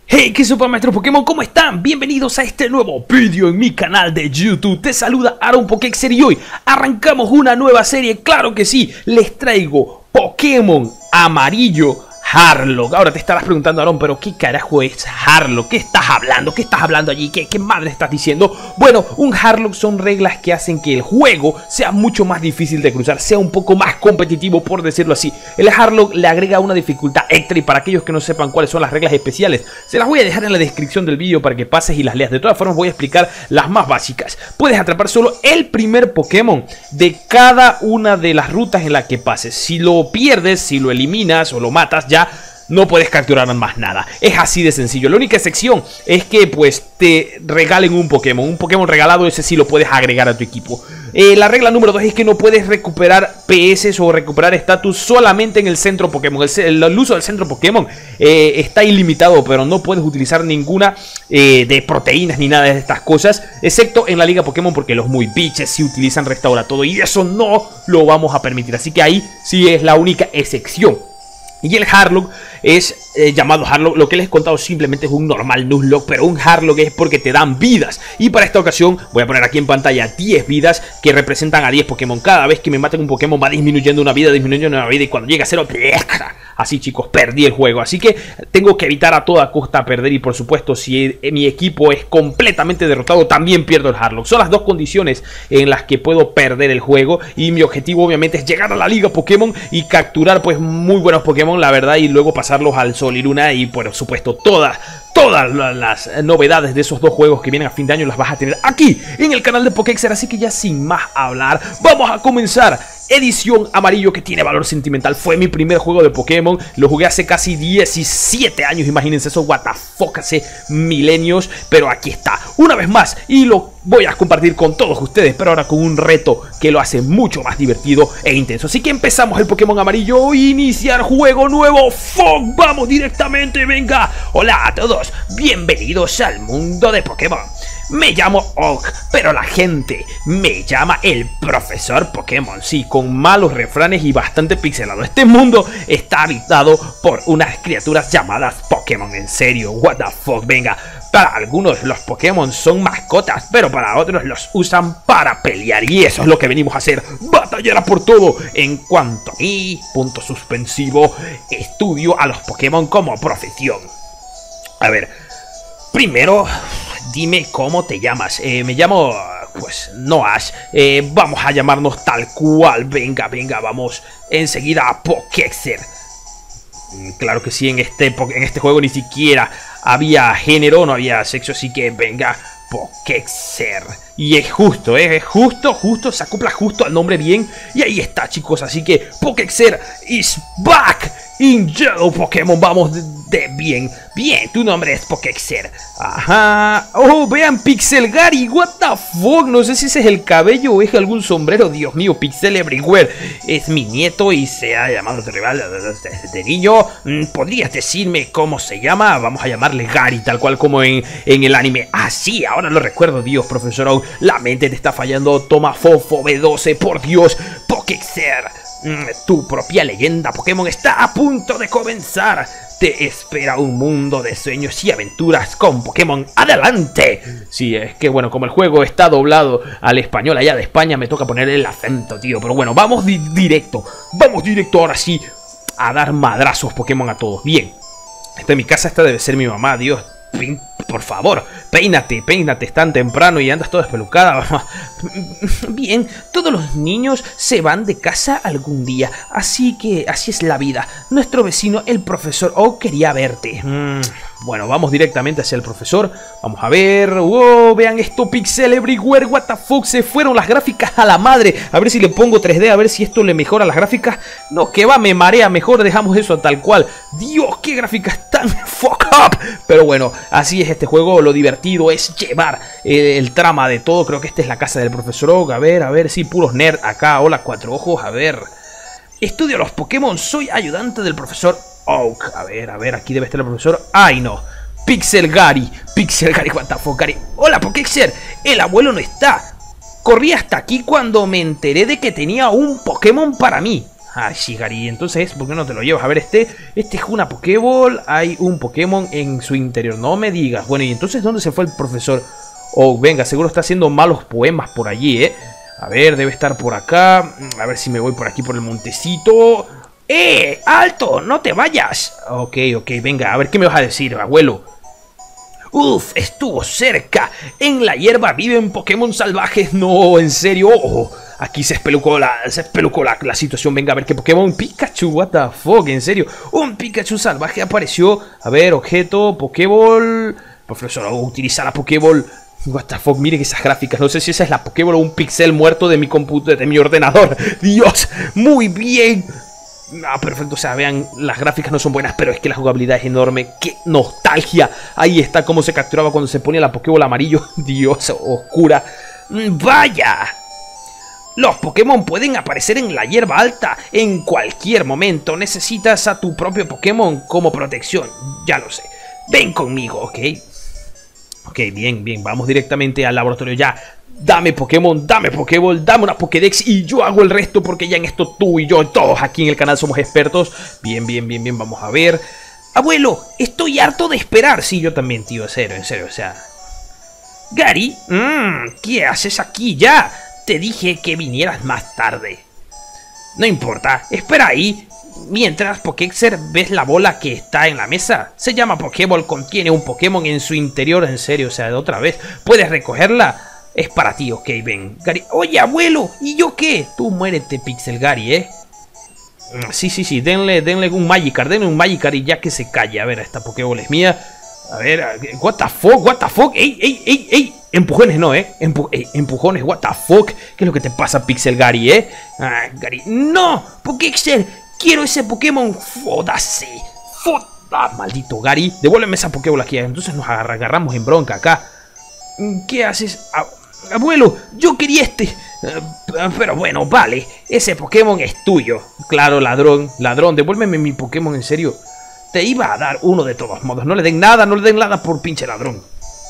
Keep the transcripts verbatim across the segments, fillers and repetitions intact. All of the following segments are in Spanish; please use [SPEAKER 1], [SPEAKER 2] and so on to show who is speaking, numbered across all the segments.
[SPEAKER 1] Hey, ¿qué supa, maestro Pokémon? ¿Cómo están? Bienvenidos a este nuevo vídeo en mi canal de YouTube. Te saluda Aaron Pokéxer y hoy arrancamos una nueva serie. Claro que sí, les traigo Pokémon Amarillo Harlock. Ahora te estarás preguntando, Aaron, pero ¿qué carajo es Harlock? ¿Qué estás hablando? ¿Qué estás hablando allí? ¿Qué, qué madre estás diciendo? Bueno, un Harlock son reglas que hacen que el juego sea mucho más difícil de cruzar, sea un poco más competitivo, por decirlo así. El Harlock le agrega una dificultad extra y para aquellos que no sepan cuáles son las reglas especiales, se las voy a dejar en la descripción del vídeo para que pases y las leas. De todas formas voy a explicar las más básicas. Puedes atrapar solo el primer Pokémon de cada una de las rutas en las que pases. Si lo pierdes, si lo eliminas o lo matas, ya no puedes capturar más nada. Es así de sencillo. La única excepción es que pues te regalen un Pokémon. Un Pokémon regalado, ese sí lo puedes agregar a tu equipo. Eh, la regla número dos es que no puedes recuperar P S o recuperar estatus solamente en el centro Pokémon. El, el, el uso del centro Pokémon eh, está ilimitado, pero no puedes utilizar ninguna eh, de proteínas ni nada de estas cosas, excepto en la Liga Pokémon, porque los muy biches sí utilizan Restaura Todo y eso no lo vamos a permitir. Así que ahí sí es la única excepción. Y el Harlock es eh, llamado Harlock. Lo que les he contado simplemente es un normal Nuzlocke, pero un Harlock es porque te dan vidas. Y para esta ocasión voy a poner aquí en pantalla diez vidas que representan a diez Pokémon. Cada vez que me maten un Pokémon va disminuyendo una vida, disminuyendo una vida, y cuando llega a cero, así, chicos, perdí el juego. Así que tengo que evitar a toda costa perder. Y por supuesto, si mi equipo es completamente derrotado, también pierdo el Harlock. Son las dos condiciones en las que puedo perder el juego. Y mi objetivo obviamente es llegar a la Liga Pokémon y capturar pues muy buenos Pokémon, la verdad, y luego pasarlos al Sol y Luna. Y por supuesto todas Todas las novedades de esos dos juegos que vienen a fin de año las vas a tener aquí en el canal de Pokéxer. Así que ya sin más hablar, vamos a comenzar. Edición Amarillo, que tiene valor sentimental. Fue mi primer juego de Pokémon. Lo jugué hace casi diecisiete años. Imagínense eso, what the fuck, hace milenios. Pero aquí está, una vez más. Y lo voy a compartir con todos ustedes, pero ahora con un reto que lo hace mucho más divertido e intenso. Así que empezamos el Pokémon Amarillo. Iniciar juego nuevo. ¡Fuck! Vamos directamente, venga. Hola a todos, bienvenidos al mundo de Pokémon. Me llamo Oak, pero la gente me llama el Profesor Pokémon. Sí, con malos refranes y bastante pixelado. Este mundo está habitado por unas criaturas llamadas Pokémon. En serio, what the fuck, venga. Para algunos los Pokémon son mascotas, pero para otros los usan para pelear. Y eso es lo que venimos a hacer, batallar a por todo. En cuanto a mí, punto suspensivo, estudio a los Pokémon como profesión. A ver, primero, dime cómo te llamas. Eh, me llamo, pues, Noash. Eh, vamos a llamarnos tal cual. Venga, venga, vamos enseguida a Pokéxer. Claro que sí, en este, en este juego ni siquiera había género, no había sexo, así que venga, Pokéxer. Y es justo, ¿eh? es justo, justo, se acopla justo al nombre bien. Y ahí está, chicos, así que Pokéxer is back in Yellow Pokémon. Vamos de, de bien, bien, tu nombre es Pokéxer. Ajá. Oh, vean, Pixel Gary, what the fuck. No sé si ese es el cabello o es algún sombrero. Dios mío, Pixel Everywhere. Es mi nieto y se ha llamado de rival desde niño. ¿Podrías decirme cómo se llama? Vamos a llamarle Gary, tal cual como en, en el anime. Ah, sí, ahora lo recuerdo. Dios, profesor Oak, la mente te está fallando. Toma Fofo B doce, por Dios. Pokéxer, tu propia leyenda Pokémon está a punto de comenzar. Te espera un mundo de sueños y aventuras con Pokémon. ¡Adelante! Sí, es que bueno, como el juego está doblado al español allá de España, me toca poner el acento, tío. Pero bueno, vamos di directo. Vamos directo ahora sí a dar madrazos Pokémon a todos. Bien, esta es mi casa, esta debe ser mi mamá, Dios. Por favor, peínate, peínate, es tan temprano y andas toda espelucada. Bien, todos los niños se van de casa algún día, así que así es la vida. Nuestro vecino, el profesor Oak, quería verte. Mm, bueno, vamos directamente hacia el profesor. Vamos a ver. Wow, vean esto, Pixel Everywhere, what the fuck, se fueron las gráficas a la madre. A ver si le pongo tres D, a ver si esto le mejora las gráficas. No, que va, me marea, mejor dejamos eso tal cual. Dios, qué gráficas tan fuck up. Pero bueno, así es este juego, lo divertido es llevar el, el trama de todo. Creo que esta es la casa del profesor Oak. A ver, a ver, sí, puros nerd acá. Hola, cuatro ojos, a ver. Estudio los Pokémon, soy ayudante del profesor Oak. A ver, a ver, aquí debe estar el profesor. Ay, no, Pixel Gary, Pixel Gary, what the fuck, Gary. Hola, Pokéxer, el abuelo no está. Corrí hasta aquí cuando me enteré de que tenía un Pokémon para mí. Ah, sí, Gary, entonces, ¿por qué no te lo llevas? A ver, este, este es una Pokéball, hay un Pokémon en su interior, no me digas. Bueno, y entonces, ¿dónde se fue el profesor? Oh, venga, seguro está haciendo malos poemas por allí, ¿eh? A ver, debe estar por acá, a ver si me voy por aquí por el montecito. ¡Eh! ¡Alto! ¡No te vayas! Ok, ok, venga, a ver, ¿qué me vas a decir, abuelo? Uf, estuvo cerca. En la hierba viven Pokémon salvajes. No, en serio. Oh, aquí se espelucó la, se espelucó la, la situación. Venga, a ver qué Pokémon. Pikachu, what the fuck, en serio. Un Pikachu salvaje apareció. A ver, objeto, Pokéball. Profesor, utiliza la Pokéball. What the fuck, miren esas gráficas. No sé si esa es la Pokéball o un pixel muerto de mi computador, de mi ordenador. Dios, muy bien. Ah, perfecto, o sea, vean, las gráficas no son buenas, pero es que la jugabilidad es enorme. ¡Qué nostalgia! Ahí está cómo se capturaba cuando se ponía la Pokéball amarillo. Dios, oscura. ¡Vaya! Los Pokémon pueden aparecer en la hierba alta en cualquier momento. Necesitas a tu propio Pokémon como protección. Ya lo sé. Ven conmigo, ¿ok? Ok, bien, bien, vamos directamente al laboratorio ya. Dame Pokémon, dame Pokéball, dame una Pokédex y yo hago el resto porque ya en esto tú y yo, todos aquí en el canal somos expertos. Bien, bien, bien, bien, vamos a ver. Abuelo, estoy harto de esperar. Sí, yo también, tío, en serio, en serio, o sea. Gary, mmm, ¿qué haces aquí ya? Te dije que vinieras más tarde. No importa, espera ahí. Mientras, Pokéxer, ¿ves la bola que está en la mesa? Se llama Pokéball, contiene un Pokémon en su interior, en serio, o sea, de otra vez. ¿Puedes recogerla? Es para ti, ok, ven. Gary, oye, abuelo, ¿y yo qué? Tú muérete, Pixel Gary, ¿eh? Sí, sí, sí, denle, denle un Magikarp, denle un Magikarp y ya que se calle. A ver, esta Pokéball es mía. A ver, what the fuck, what the fuck, ey, ey, ey, ey. Empujones no, ¿eh? Empu ey, empujones, what the fuck. ¿Qué es lo que te pasa, Pixel Gary, eh? Ah, Gary, no, Pokéxer, quiero ese Pokémon. Fódase, foda, maldito Gary. Devuélveme esa Pokéball aquí, entonces nos agarramos en bronca acá. ¿Qué haces? Abuelo, yo quería este. Uh, pero bueno, vale. Ese Pokémon es tuyo. Claro, ladrón. Ladrón, devuélveme mi Pokémon, en serio. Te iba a dar uno de todos modos. No le den nada, no le den nada por pinche ladrón.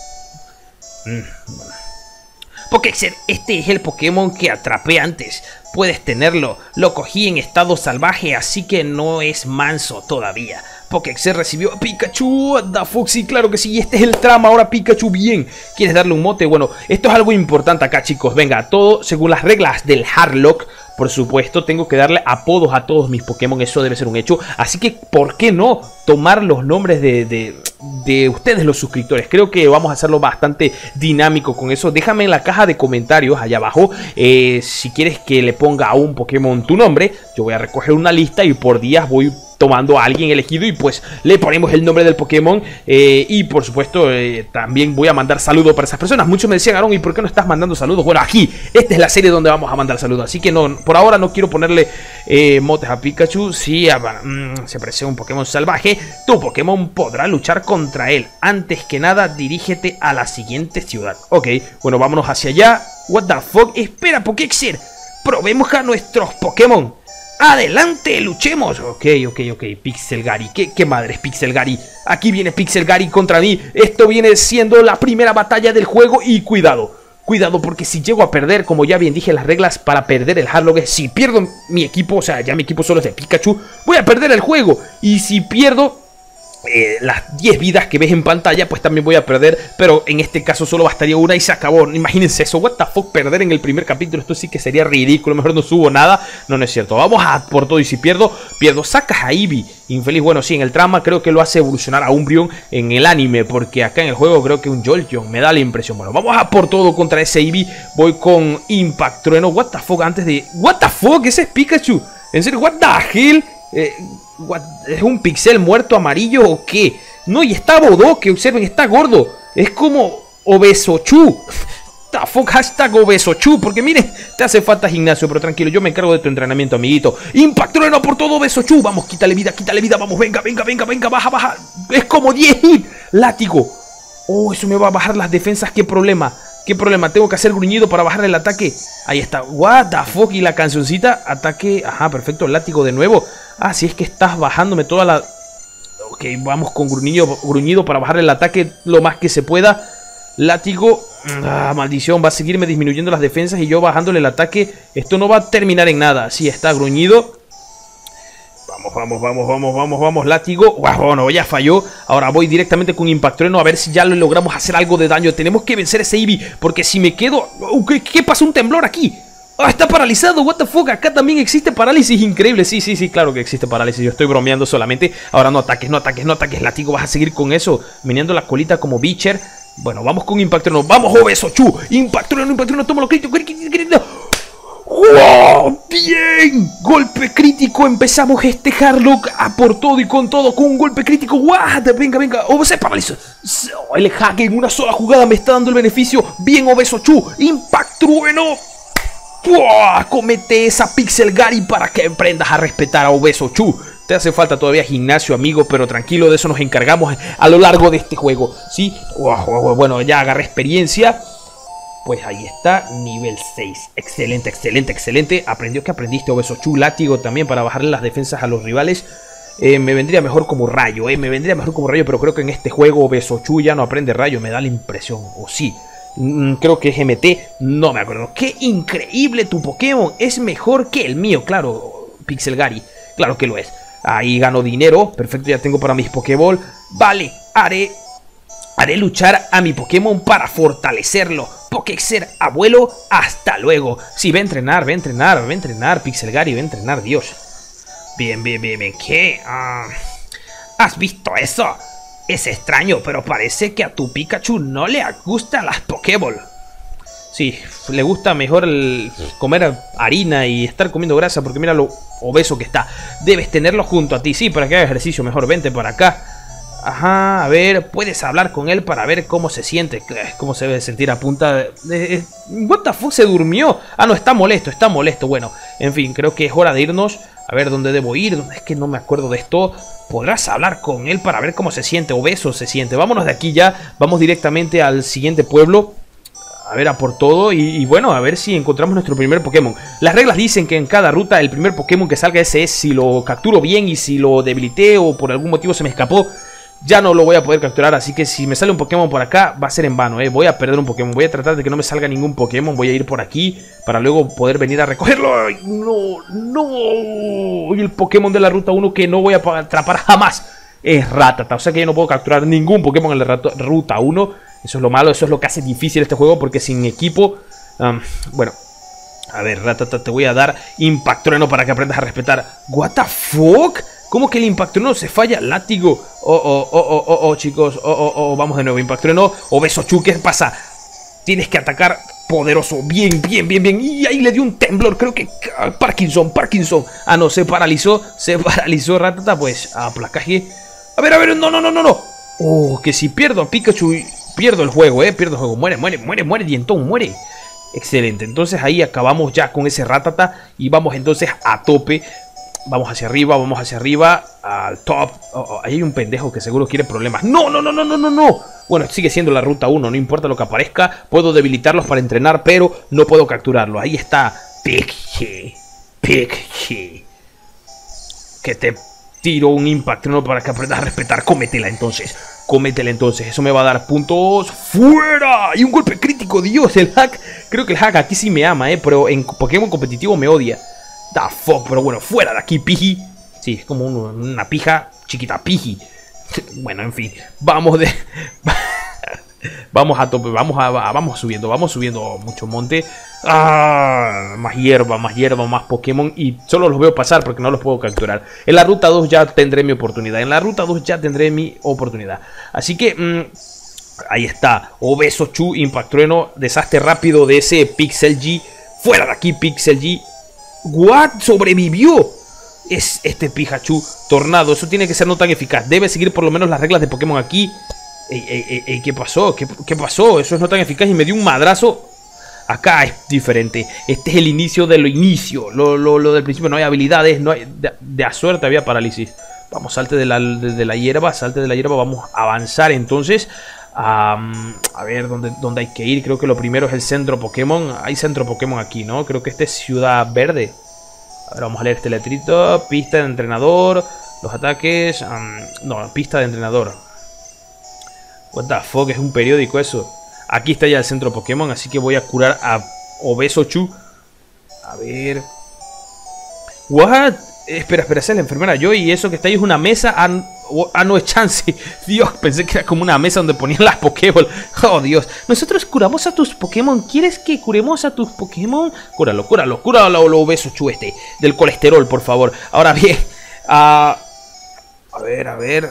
[SPEAKER 1] Mm, bueno. Pokéxer, este es el Pokémon que atrapé antes. Puedes tenerlo. Lo cogí en estado salvaje, así que no es manso todavía. Pokéxer recibió a Pikachu. What the fuck, sí, claro que sí. Este es el trama. Ahora Pikachu, bien. ¿Quieres darle un mote? Bueno, esto es algo importante acá, chicos. Venga, todo según las reglas del Hardlock. Por supuesto, tengo que darle apodos a todos mis Pokémon. Eso debe ser un hecho. Así que, ¿por qué no tomar los nombres de, de, de ustedes, los suscriptores? Creo que vamos a hacerlo bastante dinámico con eso. Déjame en la caja de comentarios allá abajo eh, si quieres que le ponga a un Pokémon tu nombre. Yo voy a recoger una lista y por días voy tomando a alguien elegido y pues le ponemos el nombre del Pokémon eh, y por supuesto eh, también voy a mandar saludos para esas personas. Muchos me decían, Aaron, ¿y por qué no estás mandando saludos? Bueno, aquí, esta es la serie donde vamos a mandar saludos, así que no, por ahora no quiero ponerle eh, motes a Pikachu. Si ah, mm, se parece un Pokémon salvaje, tu Pokémon podrá luchar contra él. Antes que nada, dirígete a la siguiente ciudad. Ok, bueno, vámonos hacia allá. What the fuck, espera, Pokéxer, probemos a nuestros Pokémon. ¡Adelante! ¡Luchemos! Ok, ok, ok. Pixel Gary. ¿Qué, qué madre es Pixel Gary? Aquí viene Pixel Gary contra mí. Esto viene siendo la primera batalla del juego. Y cuidado. Cuidado porque si llego a perder, como ya bien dije, las reglas para perder el Hardlock es si pierdo mi equipo, o sea, ya mi equipo solo es de Pikachu, voy a perder el juego. Y si pierdo eh, las diez vidas que ves en pantalla, pues también voy a perder. Pero en este caso solo bastaría una y se acabó. Imagínense eso, what the fuck, perder en el primer capítulo. Esto sí que sería ridículo, mejor no subo nada. No, no es cierto, vamos a por todo. Y si pierdo, pierdo, sacas a Eevee. Infeliz, bueno, sí, en el trama creo que lo hace evolucionar a Umbreon en el anime, porque acá en el juego creo que un Jolteon, me da la impresión. Bueno, vamos a por todo contra ese Eevee. Voy con Impact Trueno, what the fuck, antes de... What the fuck, ese es Pikachu. En serio, what the hell. Eh, what... ¿Es un pixel muerto amarillo o qué? No, y está Bodoque, observen, está gordo. Es como Obesochu. The fuck, hashtag Obesochu. Porque miren, te hace falta gimnasio, pero tranquilo, yo me encargo de tu entrenamiento, amiguito. Impact Trueno por todo, Obesochu. Vamos, quítale vida, quítale vida, vamos, venga, venga, venga, venga, baja, baja. Es como diez hit. Látigo. Oh, eso me va a bajar las defensas, qué problema. ¿Qué problema? Tengo que hacer gruñido para bajar el ataque. Ahí está. What the fuck. Y la cancioncita. Ataque. Ajá, perfecto. Látigo de nuevo. Ah, si es que estás bajándome toda la... Ok, vamos con gruñido, gruñido para bajar el ataque lo más que se pueda. Látigo. Ah, maldición. Va a seguirme disminuyendo las defensas y yo bajándole el ataque. Esto no va a terminar en nada. Sí, está gruñido. Vamos, vamos, vamos, vamos, vamos, vamos, látigo. Wow, bueno, ya falló. Ahora voy directamente con Impactrueno a ver si ya lo logramos hacer algo de daño. Tenemos que vencer ese Eevee, porque si me quedo... ¿Qué, qué pasa? Un temblor aquí. Ah, está paralizado, what the fuck, acá también existe parálisis, increíble. Sí, sí, sí, claro que existe parálisis. Yo estoy bromeando solamente. Ahora no ataques, no ataques, no ataques, látigo. Vas a seguir con eso, meneando la colita como Bicher. Bueno, vamos con Impactrueno. Vamos, Obeso Chu. Impactrueno, Impactrueno, toma lo crítico, crítico, crítico. ¡Wow! ¡Bien! Golpe crítico. Empezamos este Harlock a por todo y con todo. Con un golpe crítico. ¡What! Venga, venga. Oh, se paralizó. El hack en una sola jugada me está dando el beneficio. Bien, Obeso Chu. Impactrueno. ¡Wow! Comete esa Pixel Gary para que aprendas a respetar a Obeso Chu. Te hace falta todavía gimnasio, amigo, pero tranquilo, de eso nos encargamos a lo largo de este juego. ¿Sí? Wow, wow, bueno, ya agarré experiencia. Pues ahí está, nivel seis. Excelente, excelente, excelente. Aprendió que aprendiste, Obeso Chu. Látigo también para bajarle las defensas a los rivales. Eh, me vendría mejor como rayo, eh. Me vendría mejor como rayo, pero creo que en este juego Obeso Chu ya no aprende rayo. Me da la impresión, o sí. Mm, creo que es M T, no me acuerdo. ¡Qué increíble tu Pokémon! Es mejor que el mío, claro, Pixel Gary. Claro que lo es. Ahí gano dinero. Perfecto, ya tengo para mis Pokéball. Vale, haré... Haré luchar a mi Pokémon para fortalecerlo. Pokéxer, abuelo, hasta luego. Sí, va a entrenar, va a entrenar, va a entrenar. Pixel Gary va a entrenar, Dios. Bien, bien, bien, bien. ¿Qué? Uh, ¿Has visto eso? Es extraño, pero parece que a tu Pikachu no le gustan las Pokéball. Sí, le gusta mejor el comer harina y estar comiendo grasa, porque mira lo obeso que está. Debes tenerlo junto a ti, sí, para que haga ejercicio mejor. Vente para acá. Ajá, a ver, puedes hablar con él para ver cómo se siente, cómo se debe sentir a punta de... de... What the fuck, se durmió. Ah, no, está molesto, está molesto. Bueno, en fin, creo que es hora de irnos. A ver, ¿dónde debo ir? Es que no me acuerdo de esto. Podrás hablar con él para ver cómo se siente, obeso se siente. Vámonos de aquí ya, vamos directamente al siguiente pueblo. A ver, a por todo y, y bueno, a ver si encontramos nuestro primer Pokémon. Las reglas dicen que en cada ruta el primer Pokémon que salga ese es si lo capturo bien y si lo debilité o por algún motivo se me escapó. Ya no lo voy a poder capturar, así que si me sale un Pokémon por acá va a ser en vano, ¿eh? Voy a perder un Pokémon, voy a tratar de que no me salga ningún Pokémon. Voy a ir por aquí para luego poder venir a recogerlo. ¡Ay, no! ¡No! Y el Pokémon de la ruta uno que no voy a atrapar jamás es Rattata, o sea que yo no puedo capturar ningún Pokémon en la ruta uno. Eso es lo malo, eso es lo que hace difícil este juego, porque sin equipo... Um, bueno, a ver, Rattata, te voy a dar Impactrueno para que aprendas a respetar. ¿What the fuck? ¿Cómo que el Impactrueno se falla? Látigo. Oh, oh, oh, oh, oh, oh, chicos. Oh, oh, oh, vamos de nuevo. Impactrueno. Obeso Chu, ¿qué pasa? Tienes que atacar poderoso. Bien, bien, bien, bien. Y ahí le dio un temblor. Creo que... Parkinson, Parkinson. Ah, no, se paralizó. Se paralizó Rattata. Pues, a placaje. A ver, a ver. No, no, no, no, no. Oh, que si pierdo a Pikachu... Pierdo el juego, eh. Pierdo el juego. Muere, muere, muere, muere. Dientón, muere. Excelente. Entonces ahí acabamos ya con ese Rattata. Y vamos entonces a tope. Vamos hacia arriba, vamos hacia arriba, al top. Oh, oh, ahí hay un pendejo que seguro quiere problemas. ¡No, no, no, no, no, no, no! Bueno, sigue siendo la ruta uno, no importa lo que aparezca. Puedo debilitarlos para entrenar, pero no puedo capturarlo. Ahí está. Pikachu. Pikachu. Que te tiro un Impactrueno para que aprendas a respetar. Cómetela entonces. Cómetela entonces. Eso me va a dar puntos. ¡Fuera! Y un golpe crítico, Dios. El hack. Creo que el hack aquí sí me ama, eh. Pero en Pokémon competitivo me odia. Da fuck, pero bueno, fuera de aquí, piji. Sí, es como un, una pija chiquita, piji. Bueno, en fin, vamos de... vamos a tope, vamos, a, a, vamos subiendo, vamos subiendo mucho monte. Ah, más hierba, más hierba, más Pokémon. Y solo los veo pasar porque no los puedo capturar. En la ruta dos ya tendré mi oportunidad. En la ruta dos ya tendré mi oportunidad. Así que... Mmm, ahí está, Obeso Chu, Impactrueno, desastre rápido de ese Pixel G. Fuera de aquí, Pixel G. What? Sobrevivió. Es este Pikachu Tornado. Eso tiene que ser no tan eficaz. Debe seguir por lo menos las reglas de Pokémon aquí. Ey, ey, ey, ey, ¿qué pasó? ¿Qué, ¿Qué pasó? Eso es no tan eficaz y me dio un madrazo. Acá es diferente. Este es el inicio de lo inicio. Lo, lo, lo del principio no hay habilidades. No hay, de, de a suerte había parálisis. Vamos, salte de la, de, de la hierba. Salte de la hierba. Vamos a avanzar entonces. Um, a ver, ¿dónde, ¿dónde hay que ir? Creo que lo primero es el centro Pokémon. Hay centro Pokémon aquí, ¿no? Creo que este es Ciudad Verde. A ver, vamos a leer este letrito. Pista de entrenador. Los ataques... Um, no, pista de entrenador. What the fuck, es un periódico eso. Aquí está ya el centro Pokémon, así que voy a curar a Obeso Chu. A ver... What? Espera, espera, esa es la enfermera Joy y eso que está ahí es una mesa. Ah, ah, no es Chansey. Dios, pensé que era como una mesa donde ponían las Pokéball. Oh, Dios. Nosotros curamos a tus Pokémon. ¿Quieres que curemos a tus Pokémon? Cúralo, cúralo, cúralo, lo obeso chu este. Del colesterol, por favor. Ahora bien. Uh, a ver, a ver.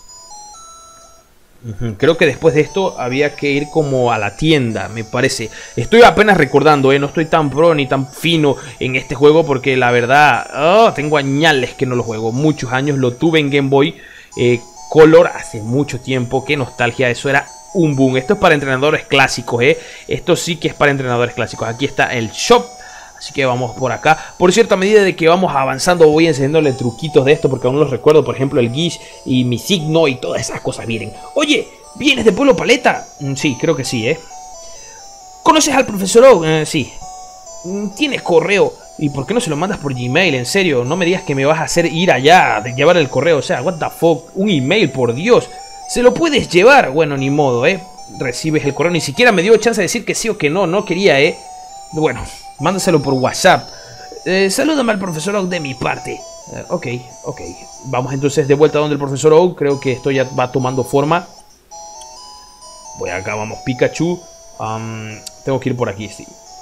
[SPEAKER 1] Creo que después de esto había que ir como a la tienda, me parece. Estoy apenas recordando, ¿eh? No estoy tan pro ni tan fino en este juego porque la verdad, oh, tengo añales que no lo juego. Muchos años lo tuve en Game Boy eh, Color hace mucho tiempo. Qué nostalgia, eso era un boom. Esto es para entrenadores clásicos, ¿eh? Esto sí que es para entrenadores clásicos. Aquí está el shop. Así que vamos por acá. Por cierto, a medida de que vamos avanzando voy enseñándole truquitos de esto porque aún los recuerdo. Por ejemplo, el Guish y mi signo y todas esas cosas. Miren. Oye, ¿vienes de Pueblo Paleta? Mm, sí, creo que sí, ¿eh? ¿Conoces al profesor Oak? Eh, sí. Mm, ¿Tienes correo? ¿Y por qué no se lo mandas por Gmail? En serio, no me digas que me vas a hacer ir allá de llevar el correo. O sea, what the fuck, un email, por Dios. ¿Se lo puedes llevar? Bueno, ni modo, ¿eh? Recibes el correo. Ni siquiera me dio chance de decir que sí o que no. No quería, ¿eh? Bueno, mándaselo por WhatsApp. Eh, salúdame al profesor Oak de mi parte. Eh, ok, ok. Vamos entonces de vuelta donde el profesor Oak. Creo que esto ya va tomando forma. Voy acá, vamos, Pikachu. Um, tengo que ir por aquí, sí.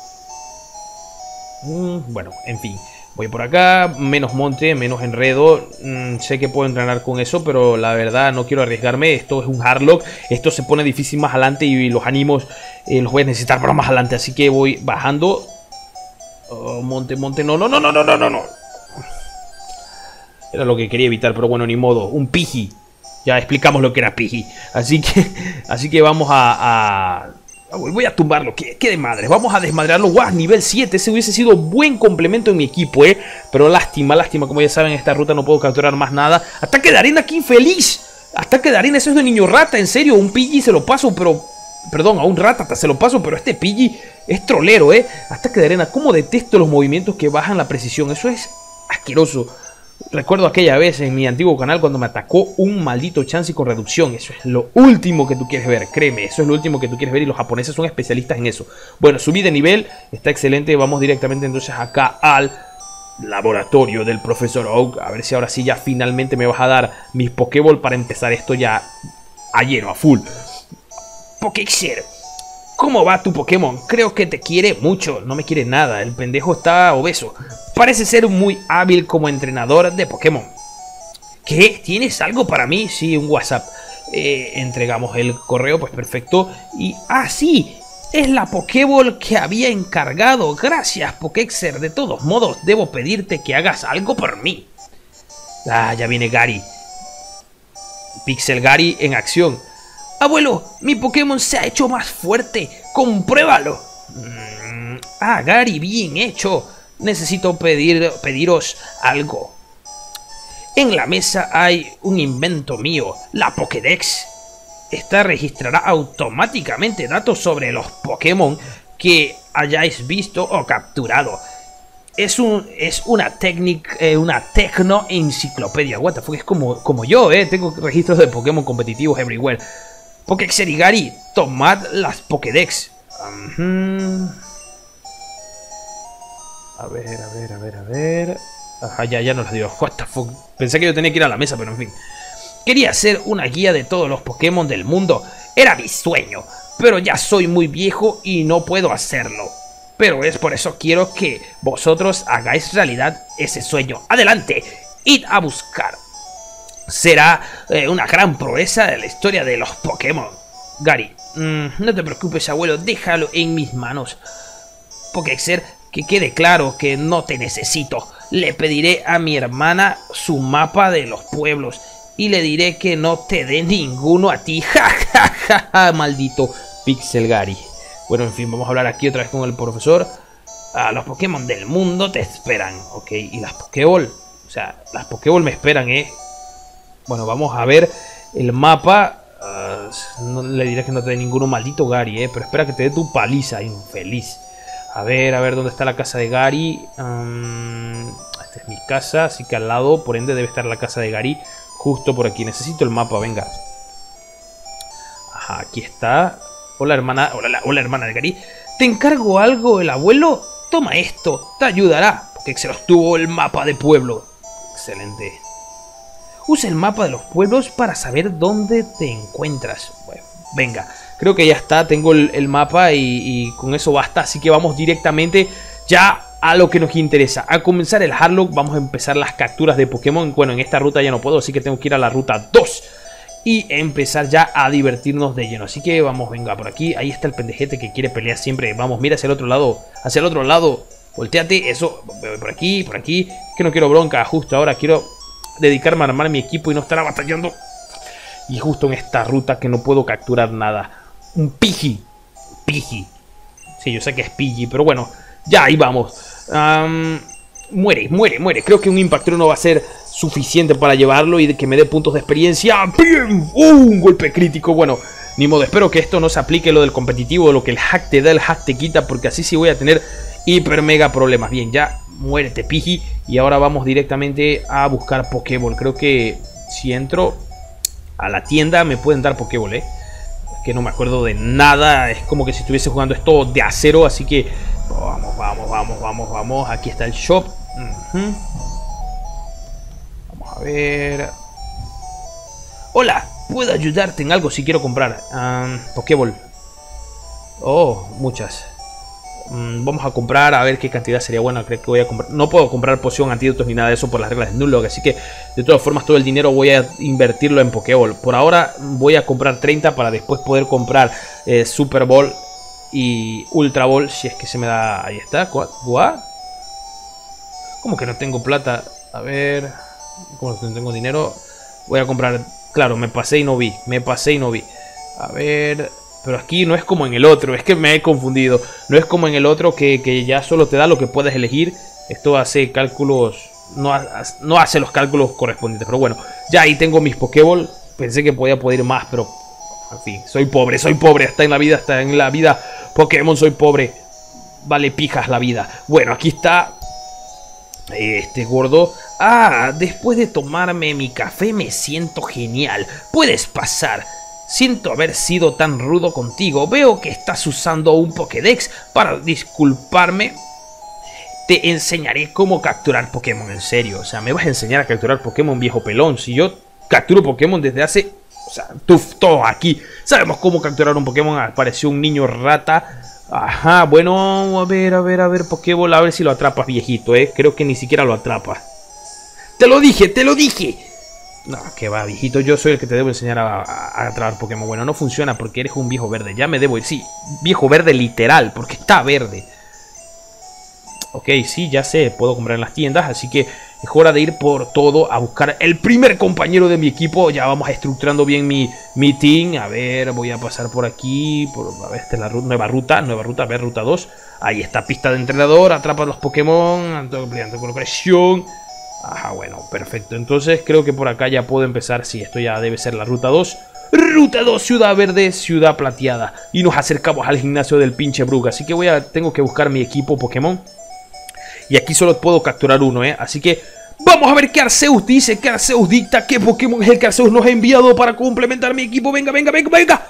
[SPEAKER 1] Mm, bueno, en fin. Voy por acá, menos monte, menos enredo. Mm, sé que puedo entrenar con eso, pero la verdad no quiero arriesgarme. Esto es un Hardlock. Esto se pone difícil más adelante y los ánimos eh, los voy a necesitar para más adelante. Así que voy bajando. Oh, monte, monte, no, no, no, no, no, no, no. Era lo que quería evitar, pero bueno, ni modo. Un Pidgey. Ya explicamos lo que era Pidgey. Así que, así que vamos a... a... Voy a tumbarlo, ¿qué, qué de madre? Vamos a desmadrarlo. ¡Guau! Nivel siete, ese hubiese sido buen complemento en mi equipo, ¿eh? Pero lástima, lástima, como ya saben, en esta ruta no puedo capturar más nada. ¡Ataque de arena, qué infeliz! ¡Ataque de arena, eso es de niño rata! En serio, un Pidgey se lo paso, pero... Perdón, a un Rattata se lo paso, pero este Pidgey es trolero, ¿eh? Ataque de arena, cómo detesto los movimientos que bajan la precisión. Eso es asqueroso. Recuerdo aquella vez en mi antiguo canal cuando me atacó un maldito Chansey con reducción. Eso es lo último que tú quieres ver, créeme, eso es lo último que tú quieres ver y los japoneses son especialistas en eso. Bueno, subí de nivel, está excelente, vamos directamente entonces acá al laboratorio del profesor Oak. A ver si ahora sí ya finalmente me vas a dar mis Pokéball para empezar esto ya a lleno, a full. Pokéxer, ¿cómo va tu Pokémon? Creo que te quiere mucho. No me quiere nada, el pendejo está obeso. Parece ser muy hábil como entrenador de Pokémon. ¿Qué? ¿Tienes algo para mí? Sí, un WhatsApp. Eh, entregamos el correo, pues perfecto. Y, ah, sí, es la Pokéball que había encargado. Gracias, Pokéxer. De todos modos, debo pedirte que hagas algo por mí. Ah, ya viene Gary. Pixel Gary en acción. Abuelo, mi Pokémon se ha hecho más fuerte. Compruébalo. Mm, ah, Gary, bien hecho. Necesito pedir, pediros algo. En la mesa hay un invento mío, la Pokédex. Esta registrará automáticamente datos sobre los Pokémon que hayáis visto o capturado. Es, un, es una técnica, eh, una tecno enciclopedia. What the fuck, es como, como yo, eh. Tengo registros de Pokémon competitivos everywhere. Pokéxer y Gary, tomad las Pokédex. Uh-huh. A ver, a ver, a ver, a ver. Ajá, ya, ya nos las dio. What the fuck. Pensé que yo tenía que ir a la mesa, pero en fin. Quería hacer una guía de todos los Pokémon del mundo. Era mi sueño. Pero ya soy muy viejo y no puedo hacerlo. Pero es por eso quiero que vosotros hagáis realidad ese sueño. ¡Adelante! Id a buscar. Será eh, una gran proeza de la historia de los Pokémon. Gary, mmm, no te preocupes, abuelo. Déjalo en mis manos. Pokéxer, que quede claro que no te necesito. Le pediré a mi hermana su mapa de los pueblos y le diré que no te dé ninguno a ti. Ja, ja, ja, ja, maldito Pixel Gary. Bueno, en fin, vamos a hablar aquí otra vez con el profesor. Ah, los Pokémon del mundo te esperan, ok. Y las Pokéball, o sea, las Pokéball me esperan, eh. Bueno, vamos a ver el mapa. Uh, no le diré que no te dé ninguno, maldito Gary, eh. Pero espera que te dé tu paliza, infeliz. A ver, a ver, ¿dónde está la casa de Gary? Um, esta es mi casa, así que al lado, por ende, debe estar la casa de Gary. Justo por aquí. Necesito el mapa, venga. Ajá, aquí está. Hola, hermana. Hola, hola, hermana de Gary. ¿Te encargo algo, el abuelo? Toma esto, te ayudará. Porque se los tuvo el mapa de pueblo. Excelente. Usa el mapa de los pueblos para saber dónde te encuentras. Bueno, venga. Creo que ya está. Tengo el, el mapa y, y con eso basta. Así que vamos directamente ya a lo que nos interesa. A comenzar el Hardlock. Vamos a empezar las capturas de Pokémon. Bueno, en esta ruta ya no puedo. Así que tengo que ir a la ruta dos. Y empezar ya a divertirnos de lleno. Así que vamos, venga, por aquí. Ahí está el pendejete que quiere pelear siempre. Vamos, mira hacia el otro lado. Hacia el otro lado. Volteate. Eso. Por aquí, por aquí. Es que no quiero bronca. Justo ahora quiero dedicarme a armar mi equipo y no estar batallando. Y justo en esta ruta que no puedo capturar nada. Un Pidgey. Pidgey. Sí, yo sé que es Pidgey, pero bueno. Ya, ahí vamos. Um, muere, muere, muere. Creo que un Impactron no va a ser suficiente para llevarlo y que me dé puntos de experiencia. ¡Bien! ¡Uh! Un golpe crítico. Bueno, ni modo. Espero que esto no se aplique lo del competitivo. Lo que el hack te da, el hack te quita. Porque así sí voy a tener hiper mega problemas. Bien, ya. Muérete, Pidgey. Y ahora vamos directamente a buscar Pokéball. Creo que si entro a la tienda me pueden dar Pokéball, ¿eh? Que no me acuerdo de nada. Es como que si estuviese jugando esto de acero. Así que vamos, vamos, vamos, vamos, vamos. Aquí está el shop. Uh-huh. Vamos a ver. Hola, ¿puedo ayudarte en algo si quiero comprar? Um, Pokéball. Oh, muchas. Um, vamos a comprar, a ver qué cantidad sería buena. Creo que voy a comprar. No puedo comprar poción, antídotos ni nada de eso por las reglas de Nuzlocke. Así que de todas formas todo el dinero voy a invertirlo en Pokéball. Por ahora voy a comprar treinta para después poder comprar eh, Super Ball y Ultra Ball. Si es que se me da. Ahí está. ¿What? ¿Cómo que no tengo plata? A ver. ¿Cómo que no tengo dinero? Voy a comprar. Claro, me pasé y no vi. Me pasé y no vi. A ver. Pero aquí no es como en el otro, es que me he confundido. No es como en el otro que, que ya solo te da lo que puedes elegir. Esto hace cálculos, no, no hace los cálculos correspondientes. Pero bueno, ya ahí tengo mis Pokéball. Pensé que podía poder ir más, pero en fin, soy pobre, soy pobre. Hasta en la vida, hasta en la vida Pokémon soy pobre. Vale pijas la vida. Bueno, aquí está este gordo. Ah, después de tomarme mi café me siento genial. Puedes pasar. Siento haber sido tan rudo contigo. Veo que estás usando un Pokédex. Para disculparme, te enseñaré cómo capturar Pokémon. En serio, o sea, me vas a enseñar a capturar Pokémon, viejo pelón. Si yo capturo Pokémon desde hace... O sea, tú, todos aquí sabemos cómo capturar un Pokémon. Apareció un niño rata. Ajá, bueno, a ver, a ver, a ver, Pokéball. A ver si lo atrapas, viejito, eh. Creo que ni siquiera lo atrapa. Te lo dije, te lo dije. No, que va, viejito, yo soy el que te debo enseñar a, a, a atrapar Pokémon. Bueno, no funciona porque eres un viejo verde. Ya me debo ir, sí, viejo verde literal, porque está verde. Ok, sí, ya sé, puedo comprar en las tiendas. Así que es hora de ir por todo a buscar el primer compañero de mi equipo. Ya vamos estructurando bien mi, mi team. A ver, voy a pasar por aquí por, a ver, esta es la ruta, nueva ruta, nueva ruta, a ver, ruta dos. Ahí está, pista de entrenador, atrapa los Pokémon, ampliando colocación. Ajá, bueno, perfecto. Entonces creo que por acá ya puedo empezar. Sí, esto ya debe ser la ruta dos. Ruta dos, Ciudad Verde, Ciudad Plateada. Y nos acercamos al gimnasio del pinche Brug. Así que voy a, tengo que buscar mi equipo Pokémon. Y aquí solo puedo capturar uno, ¿eh? Así que vamos a ver qué Arceus dice. Que Arceus dicta qué Pokémon es el que Arceus nos ha enviado para complementar mi equipo. Venga, venga, venga, venga.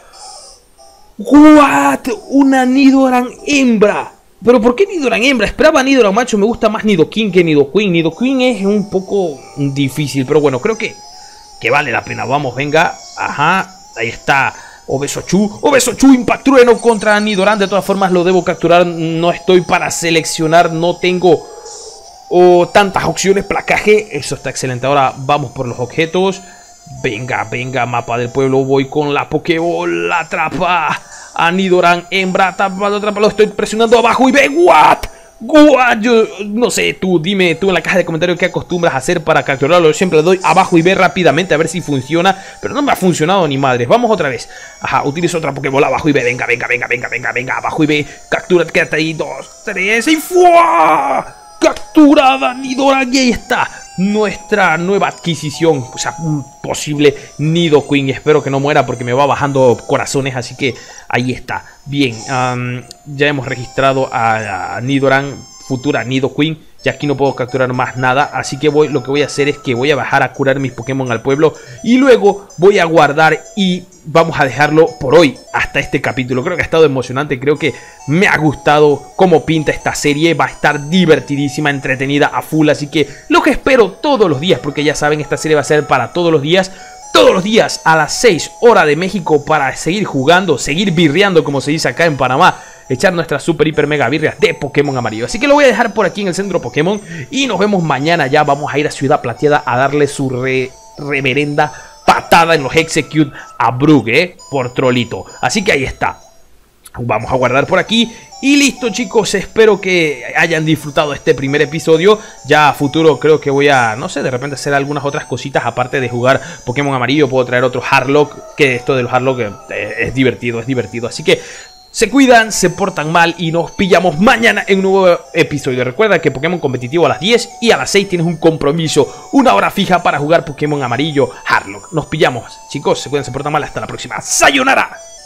[SPEAKER 1] ¿What? Una Nidoran hembra. Pero ¿por qué Nidoran hembra? Esperaba Nidoran macho, me gusta más Nidoking que Nidoqueen. Nidoqueen es un poco difícil, pero bueno, creo que, que vale la pena. Vamos, venga. Ajá, ahí está Obesochu. Obesochu, Impact Trueno contra Nidoran. De todas formas lo debo capturar, no estoy para seleccionar, no tengo oh, tantas opciones. Placaje, eso está excelente. Ahora vamos por los objetos. Venga, venga, mapa del pueblo, voy con la Pokéball, la atrapa a Nidoran hembra, atrapalo, atrapalo, estoy presionando abajo y ve, what, what, yo no sé, tú dime tú en la caja de comentarios qué acostumbras a hacer para capturarlo. Yo siempre le doy abajo y ve rápidamente a ver si funciona, pero no me ha funcionado ni madres. Vamos otra vez, ajá, utilizo otra Pokéball, abajo y ve, venga, venga, venga, venga, venga, venga, abajo y ve, captura, quédate ahí, dos, tres y ¡fua! Capturada Nidoran y ahí está nuestra nueva adquisición, o sea, un posible Nidoqueen. Espero que no muera porque me va bajando corazones, así que ahí está. Bien, um, ya hemos registrado a, a Nidoran, futura Nidoqueen. ya aquí no puedo capturar más nada, así que voy, lo que voy a hacer es que voy a bajar a curar mis Pokémon al pueblo y luego voy a guardar y vamos a dejarlo por hoy hasta este capítulo. Creo que ha estado emocionante, creo que me ha gustado cómo pinta esta serie, va a estar divertidísima, entretenida a full, así que lo que espero todos los días, porque ya saben, esta serie va a ser para todos los días, todos los días a las seis horas de México para seguir jugando, seguir birreando como se dice acá en Panamá, echar nuestras super hiper mega birrias de Pokémon amarillo. Así que lo voy a dejar por aquí en el centro Pokémon y nos vemos mañana. Ya vamos a ir a Ciudad Plateada a darle su re, reverenda patada en los Execute a Brug, ¿eh? Por trolito. Así que ahí está. Vamos a guardar por aquí. Y listo, chicos, espero que hayan disfrutado este primer episodio. Ya a futuro creo que voy a, no sé, de repente hacer algunas otras cositas. Aparte de jugar Pokémon amarillo, puedo traer otro Harlock, que esto de los Harlock eh, es divertido, es divertido. Así que se cuidan, se portan mal y nos pillamos mañana en un nuevo episodio. Recuerda que Pokémon competitivo a las diez y a las seis tienes un compromiso, una hora fija para jugar Pokémon amarillo Harlock. Nos pillamos, chicos, se cuidan, se portan mal. Hasta la próxima. ¡Sayonara!